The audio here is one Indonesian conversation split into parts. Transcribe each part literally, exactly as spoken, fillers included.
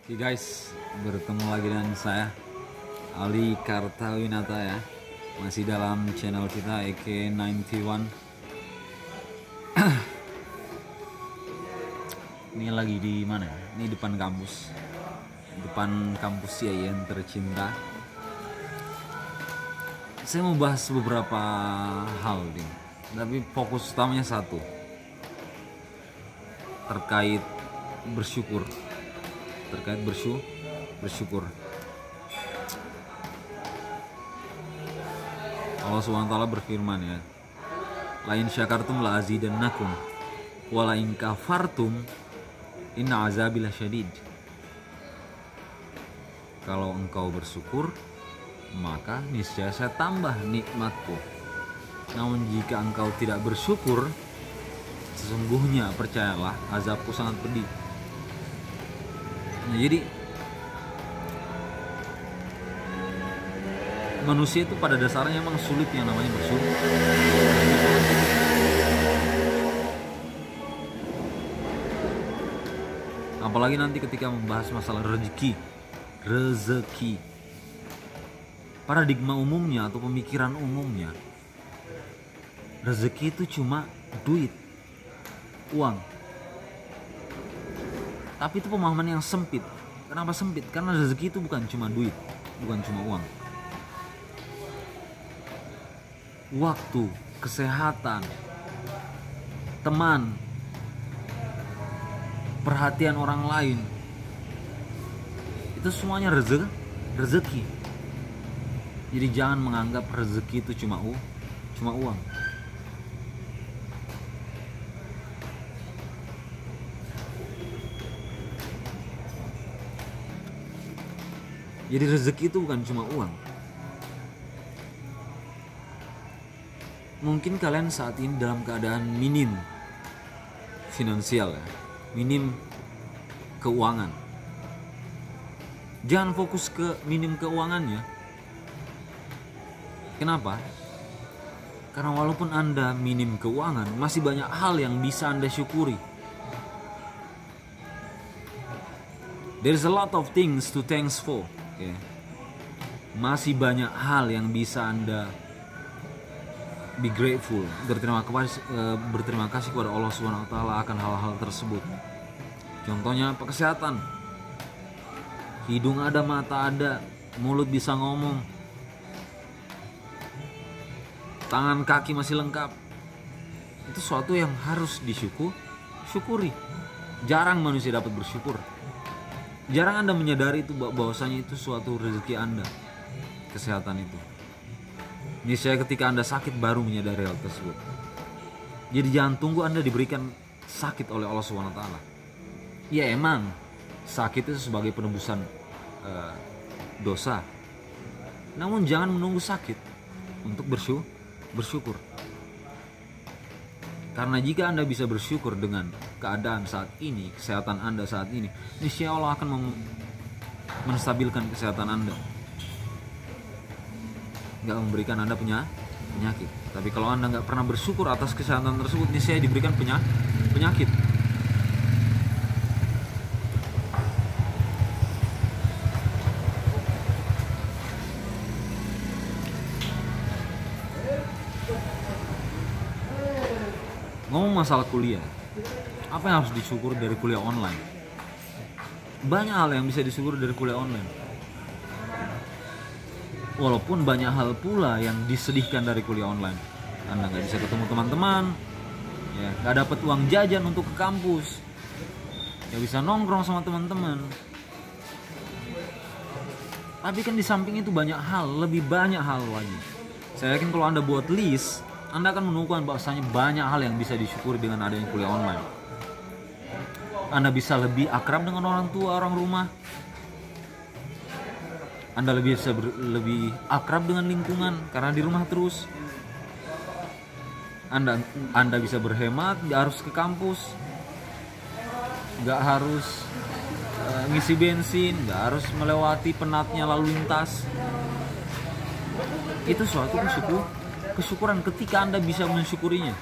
Oke guys, bertemu lagi dengan saya Ali Kartawinata ya. Masih dalam channel kita E K sembilan satu. Ini lagi di mana? Ini depan kampus. Depan kampus C I N tercinta. Saya mau bahas beberapa hal nih. Tapi fokus utamanya satu. Terkait bersyukur. Terkait bersyukur, bersyukur. Allah subhanahu wa taala berfirman ya, lain syakartum la azidannakum wa la in kafartum inna azabi lasyadid. Kalau engkau bersyukur, maka niscaya saya tambah nikmatku. Namun jika engkau tidak bersyukur, sesungguhnya percayalah azabku sangat pedih. Nah, jadi manusia itu pada dasarnya memang sulit yang namanya bersyukur. Apalagi nanti ketika membahas masalah rezeki, rezeki. Paradigma umumnya atau pemikiran umumnya, rezeki itu cuma duit, uang. Tapi itu pemahaman yang sempit. Kenapa sempit? Karena rezeki itu bukan cuma duit, bukan cuma uang. Waktu, kesehatan, teman, perhatian orang lain, itu semuanya rezeki, rezeki. Jadi jangan menganggap rezeki itu cuma u, cuma uang. Jadi rezeki itu bukan cuma uang. Mungkin kalian saat ini dalam keadaan minim finansial ya, minim keuangan. Jangan fokus ke minim keuangannya. Kenapa? Karena walaupun Anda minim keuangan, masih banyak hal yang bisa Anda syukuri. There's a lot of things to thanks for. Okay. Masih banyak hal yang bisa Anda be grateful, berterima kasih, berterima kasih kepada Allah subhanahu wa taala akan hal-hal tersebut. Contohnya apa? Kesehatan. Hidung ada, mata ada, mulut bisa ngomong, tangan kaki masih lengkap. Itu suatu yang harus disyukur, syukuri. Jarang manusia dapat bersyukur. Jarang Anda menyadari itu bahwasanya itu suatu rezeki Anda, kesehatan itu. Ini saya ketika Anda sakit baru menyadari hal tersebut. Jadi jangan tunggu Anda diberikan sakit oleh Allah subhanahu wa taala. Ya emang sakit itu sebagai penebusan uh, dosa. Namun jangan menunggu sakit untuk bersyukur, bersyukur. Karena jika Anda bisa bersyukur dengan keadaan saat ini, kesehatan Anda saat ini, insya Allah akan menstabilkan kesehatan Anda. Nggak memberikan Anda punya penyakit. Tapi kalau Anda nggak pernah bersyukur atas kesehatan tersebut, niscaya diberikan penyakit. Ngomong masalah kuliah, apa yang harus disyukur dari kuliah online? Banyak hal yang bisa disyukur dari kuliah online. Walaupun banyak hal pula yang disedihkan dari kuliah online. Anda nggak bisa ketemu teman-teman, ya, nggak dapat uang jajan untuk ke kampus, nggak bisa nongkrong sama teman-teman. Tapi kan di samping itu banyak hal, lebih banyak hal lagi. Saya yakin kalau Anda buat list, Anda akan menemukan bahwasanya banyak hal yang bisa disyukuri dengan adanya kuliah online. Anda bisa lebih akrab dengan orang tua, orang rumah. Anda lebih bisa ber, lebih akrab dengan lingkungan karena di rumah terus. Anda Anda bisa berhemat, nggak harus ke kampus, nggak harus uh, ngisi bensin, nggak harus melewati penatnya lalu lintas. Itu suatu kesyukur, kesyukuran ketika Anda bisa mensyukurinya.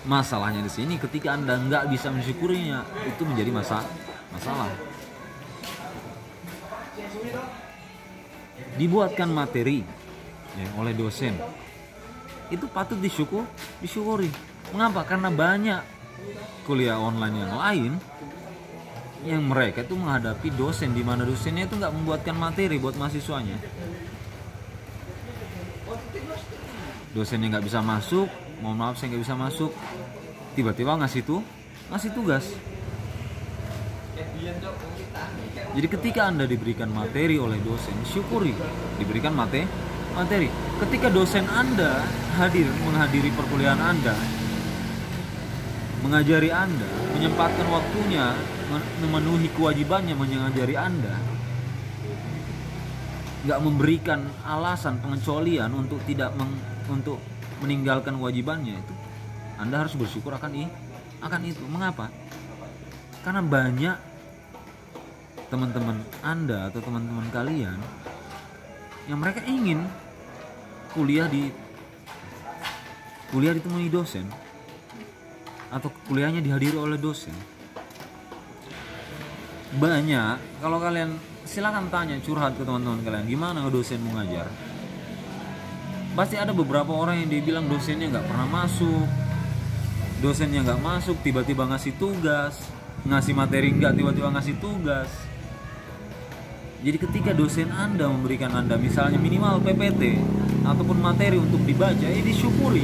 Masalahnya di sini ketika Anda nggak bisa mensyukurinya, itu menjadi masa masalah. dibuatkan materi ya, oleh dosen, itu patut disyukur, disyukuri. Mengapa? Karena banyak kuliah online yang lain yang mereka itu menghadapi dosen di mana dosennya itu nggak membuatkan materi buat mahasiswanya. Dosennya nggak bisa masuk, mohon maaf saya nggak bisa masuk, tiba-tiba ngasih tuh ngasih tugas. Jadi ketika Anda diberikan materi oleh dosen, syukuri diberikan materi. materi. Ketika dosen Anda hadir menghadiri perkuliahan Anda, mengajari Anda, menyempatkan waktunya, memenuhi kewajibannya mengajari Anda, nggak memberikan alasan pengecualian untuk tidak meng, untuk meninggalkan kewajibannya, itu Anda harus bersyukur akan i, akan itu. Mengapa? Karena banyak teman-teman Anda atau teman-teman kalian yang mereka ingin kuliah di kuliah ditemui dosen atau kuliahnya dihadiri oleh dosen. Banyak, kalau kalian silakan tanya, curhat ke teman-teman kalian, gimana dosen mengajar? Pasti ada beberapa orang yang dia bilang dosennya nggak pernah masuk, dosennya nggak masuk, tiba-tiba ngasih tugas, ngasih materi nggak, tiba-tiba ngasih tugas. Jadi ketika dosen Anda memberikan Anda misalnya minimal P P T ataupun materi untuk dibaca, ya disyukuri.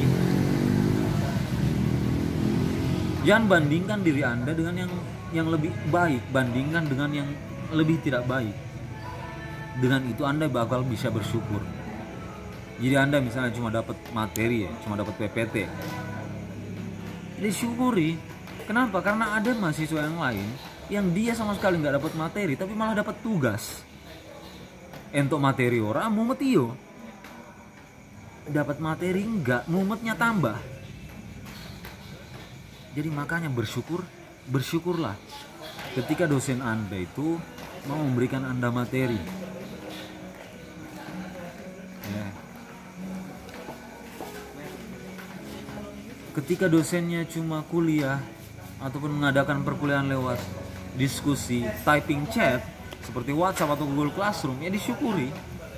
Jangan bandingkan diri Anda dengan yang yang lebih baik, bandingkan dengan yang lebih tidak baik. Dengan itu Anda bakal bisa bersyukur. Jadi Anda misalnya cuma dapat materi ya, cuma dapat P P T, disyukuri. Kenapa? Karena ada mahasiswa yang lain yang dia sama sekali nggak dapat materi tapi malah dapat tugas. Entuk materi ora, mumet iyo. Dapat materi enggak, mumetnya tambah. Jadi makanya bersyukur, bersyukurlah ketika dosen Anda itu mau memberikan Anda materi. Ya. Ketika dosennya cuma kuliah ataupun mengadakan perkuliahan lewat diskusi, typing chat seperti WhatsApp atau Google Classroom, ya disyukuri.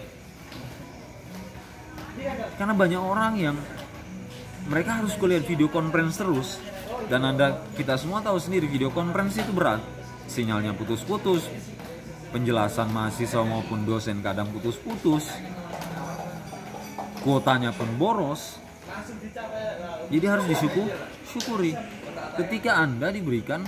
Karena banyak orang yang mereka harus kuliah video conference terus, dan Anda, kita semua tahu sendiri video conference itu berat, sinyalnya putus-putus, penjelasan mahasiswa maupun dosen kadang putus-putus, kuotanya pun boros. Jadi harus disyukuri, syukuri ketika Anda diberikan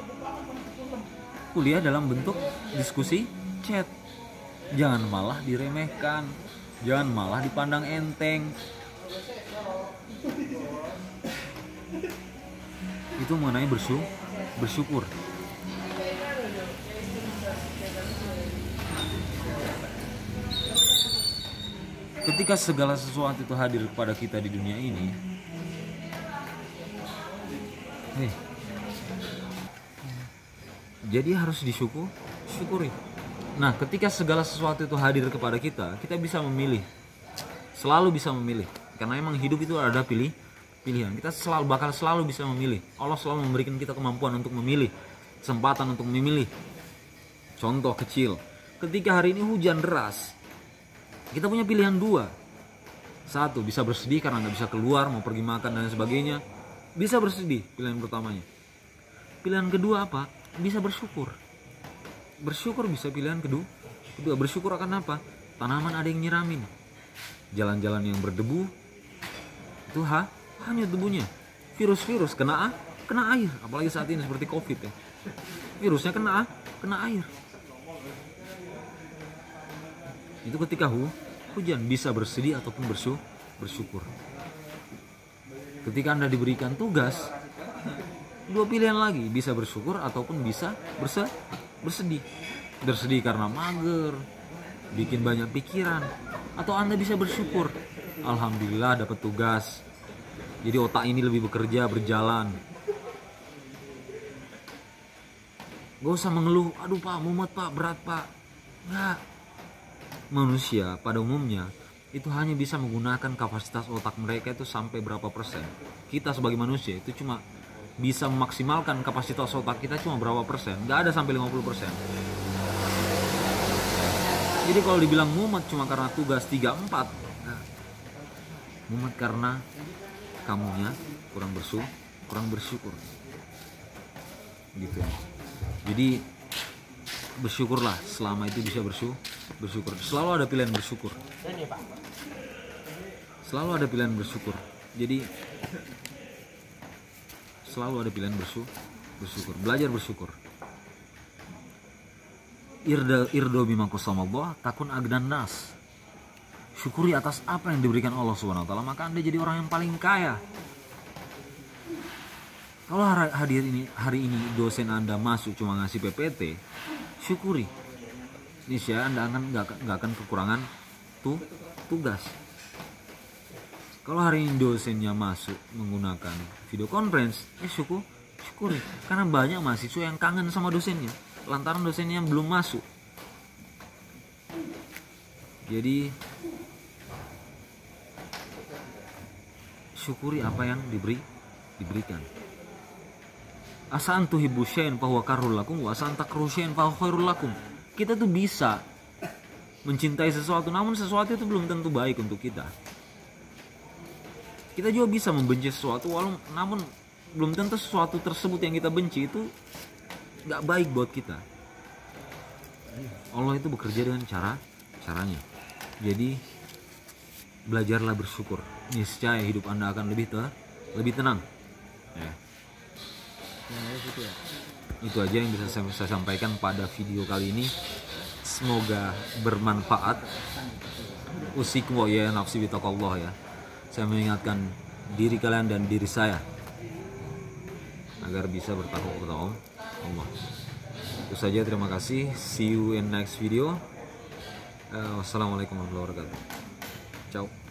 kuliah dalam bentuk diskusi chat. Jangan malah diremehkan, jangan malah dipandang enteng. Itu mengenai bersyukur, bersyukur. Ketika segala sesuatu itu hadir kepada kita di dunia ini, hey, jadi harus disyukur, syukuri. Nah, ketika segala sesuatu itu hadir kepada kita, kita bisa memilih, selalu bisa memilih. Karena emang hidup itu ada pilih, pilihan. Kita selalu bakal selalu bisa memilih. Allah selalu memberikan kita kemampuan untuk memilih, kesempatan untuk memilih. Contoh kecil, ketika hari ini hujan deras, kita punya pilihan dua. Satu, bisa bersedih karena nggak bisa keluar, mau pergi makan dan sebagainya. Bisa bersedih, pilihan pertamanya. Pilihan kedua apa? Bisa bersyukur. Bersyukur bisa pilihan kedua. Kedua, bersyukur akan apa? Tanaman ada yang nyiramin. Jalan-jalan yang berdebu, itu ha, hanya debunya. Virus-virus kena kena air, apalagi saat ini seperti Covid ya. Virusnya kena kena air. Itu ketika hu, hujan, bisa bersedih ataupun bersyukur, bersyukur. Ketika Anda diberikan tugas, dua pilihan lagi, bisa bersyukur ataupun bisa berse, bersedih. Bersedih karena mager, bikin banyak pikiran, atau Anda bisa bersyukur, alhamdulillah dapat tugas. Jadi otak ini lebih bekerja, berjalan. Gak usah mengeluh, aduh pak, mumet pak, berat pak. Nggak. Manusia pada umumnya itu hanya bisa menggunakan kapasitas otak mereka itu sampai berapa persen. Kita sebagai manusia itu cuma bisa memaksimalkan kapasitas otak kita cuma berapa persen. Nggak ada sampai lima puluh persen. Jadi kalau dibilang mumet cuma karena tugas tiga empat, nah, mumet karena kamunya kurang bersyukur, kurang bersyukur. Gitu. Jadi bersyukurlah selama itu bisa bersyukur, bersyukur. Selalu ada pilihan bersyukur. Selalu ada pilihan bersyukur. Jadi selalu ada pilihan bersyukur, bersyukur. Belajar bersyukur. Irda irdo bima qasamallah takun agnan nas. Syukuri atas apa yang diberikan Allah Subhanahu wa taala, maka Anda jadi orang yang paling kaya. Kalau hadir ini hari ini dosen Anda masuk cuma ngasih P P T, syukuri. Niscaya Anda akan nggak nggak akan kekurangan tuh tugas. Kalau hari ini dosennya masuk menggunakan video conference, eh syukur, syukuri. Karena banyak mahasiswa yang kangen sama dosennya, lantaran dosennya yang belum masuk. Jadi syukuri apa yang diberi diberikan. Asa antu hibbu syai'an fa huwa karhul lakum wa asa an takrahu syai'an fa huwa khairul lakum. Kita tuh bisa mencintai sesuatu, namun sesuatu itu belum tentu baik untuk kita. Kita juga bisa membenci sesuatu, walau namun belum tentu sesuatu tersebut yang kita benci itu nggak baik buat kita. Allah itu bekerja dengan cara caranya. Jadi belajarlah bersyukur. Niscaya hidup Anda akan lebih te, lebih tenang. Ya. Itu aja yang bisa saya, saya sampaikan pada video kali ini. Semoga bermanfaat. Usikum wa ya nafsi bitaqallah ya. Saya mengingatkan diri kalian dan diri saya agar bisa bertakwa kepada Allah. Itu saja, terima kasih. See you in next video. Uh, wassalamualaikum warahmatullahi wabarakatuh. Ciao.